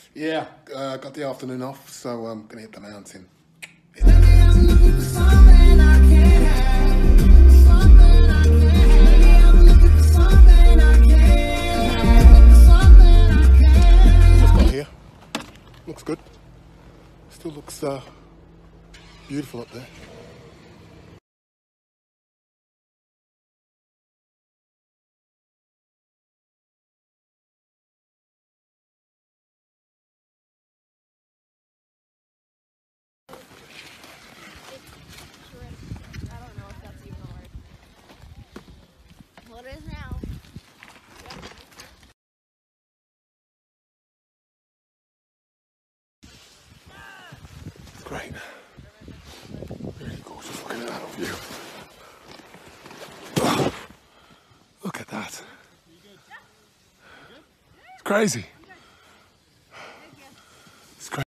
Yeah, got the afternoon off, so I'm gonna hit the mountain. Just got here. Looks good. Still looks beautiful up there. I don't know if that's even a word. Well, it is now. It's great. Really gorgeous looking at that view. Look at that. It's crazy.